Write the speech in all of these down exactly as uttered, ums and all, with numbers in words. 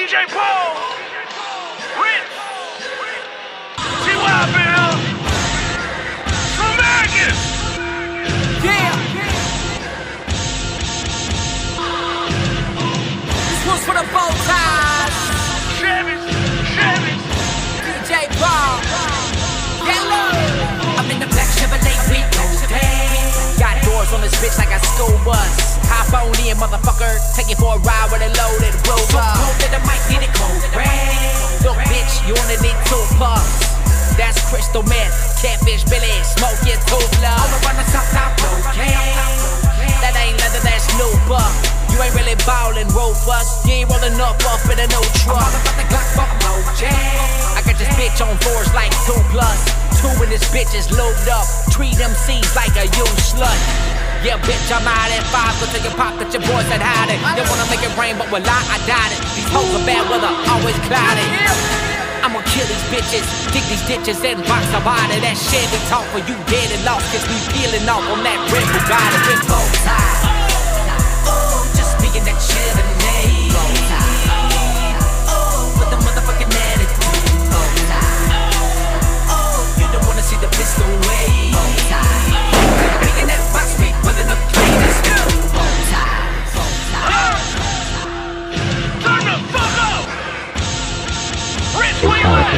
D J Paul, Rittz, T Y Bill, SLUMERICAN. Yeah. This one's for the Bowties. Chevys, Chevys. D J Paul, Yela. I'm in the black Chevrolet beat down. Got doors on this bitch like a school bus. Hop on in, motherfucker. Take it for a ride with a loaded roll up. So cold that I might get it cold red. Look, bitch, you only need two puffs. That's crystal meth, Catfish Billy, smokin tulips. All around the top top, okay. That ain't leather, that's nubuck. You ain't really ballin, ruthless. You ain't rollin up up in a new truck. I'm all about the Glock, fuck LoJack. I got this bitch on fours like two plus. Two in this bitch is lubed up. Treat them C's like a used slut. Yeah, bitch, I'm out at five. Go tell your pop that your boy said howdy. They wanna make it rain, but well, I doubt it. These hoes are bad weather, always cloudy. I'ma kill these bitches, dig these ditches and box a body. That Chevy talk for you dead and lost, cause we peeling off on that red Bugatti with Bowties. Oh, just speaking that Chevrolet. Bowties. Oh, with the motherfucking attitude. Bowties. Oh, you don't wanna see the pistol way. Bowties. Making that box beat, pulling up cleanest. Bowties. Bowties. Turn the fuck up. Rittz, where you at?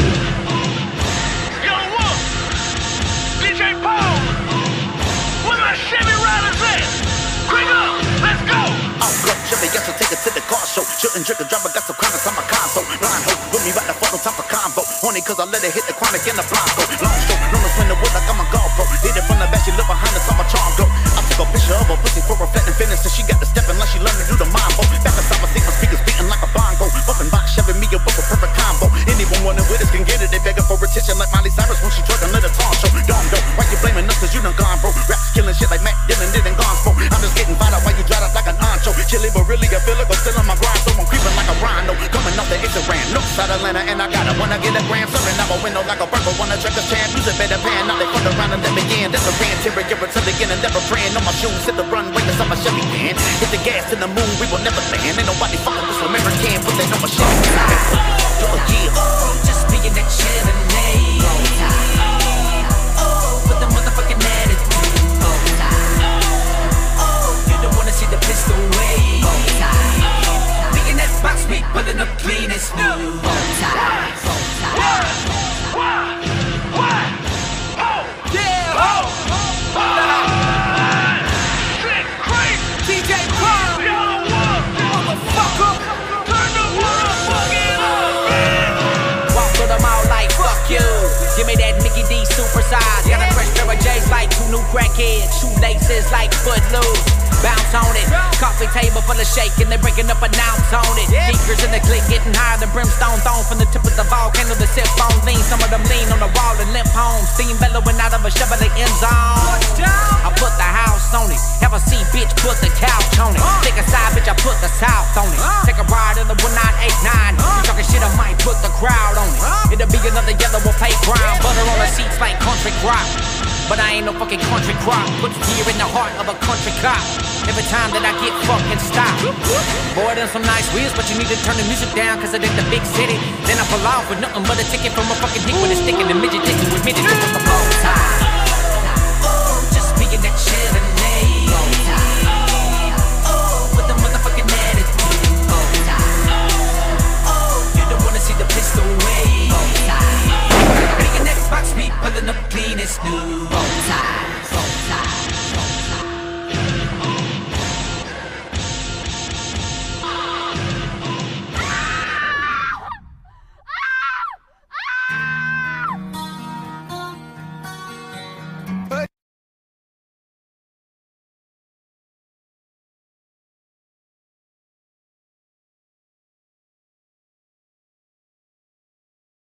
Yelawolf, D J Paul, where my Chevy riders at? Quick up, let's go! I'm Glock, Chevy, yes, I'll take it to the car show. Shouldn't drink a driver, got some comments on my console. Blind hoe, with me right the fuck on top of combo. Horny cause I let it hit the chronic in the blindfold. Long stroke, known as when the wood like I'm a golf pro. Hit it from the back, she look behind us, on my charm glow. I took a picture of her pussy for reflecting fitness, and she got the stepping like she learned to do the mambo. Back inside my seat, my speakers beating like a bongo. Bumping box, Chevy, me and book a perfect combo. Anyone wanting with us can get it, they begging for attention like Miley Cyrus when she twerking let a talk show. Don't go, why you blaming us cause you done gone bro? Raps killing shit like Matt Dillon did and gone bro. I'm just getting fired up while you dried up like an ancho. Chilly but really I feel like I'm still on my grind, so I'm creeping like a rhino. Coming off the exit ran, no side Atlanta and I gotta wanna get a gram. Serving out my window like a burger, wanna check a champ. Use a better pan, now they fuck around and let me in. That's a ran, terror, you're until again and never praying. On my shoes, hit the runway, cause I'm a Chevy man. Hit the gas in the moon, we will never land. Ain't nobody fucking with SLUMERICAN, put that on my Chevy. Oh yeah, oh, just being that Chevrolet. Oh, with the motherfucking attitude. Oh, you don't wanna see the pistol way. Making that box beat, pulling up clean and smooth. Bowties. Why? Why? Why? Oh! Yeah! Oh! Oh! Shit, crazy! D J Paul, Yelawolf! motherfucker. Turn the motherfucking up, man! Walk through them all like fuck you. Give me that Mickey D super size. Got a fresh pair of J's like two new crackheads. Shoelaces like footloose. Bounce on it. Coffee table full of shaking. They breaking up an ounce on it. Geekers in the click getting higher than brimstone thrown from the tip of the volcano. The sip phone lean. Some of them lean on the wall and limp home. Steam bellowing out of a Chevrolet end zone. I put the house on it. Have a seat, bitch, put the couch on it. Take a side, bitch, I put the south on it. Take a ride in the one nine eight nine. You talking shit, I might put the crowd on it. It'll be another Yelawolf playground. Butter on the seats like country crop. But I ain't no fucking country crop. Put fear in the heart of a country cop. Every time that I get fucking stopped. Boy, them some nice wheels, but you need to turn the music down, cause it ain't the big city. Then I pull off with nothing but a ticket from a fucking dick with a stick in the midget. This is with me, this is the Bowties.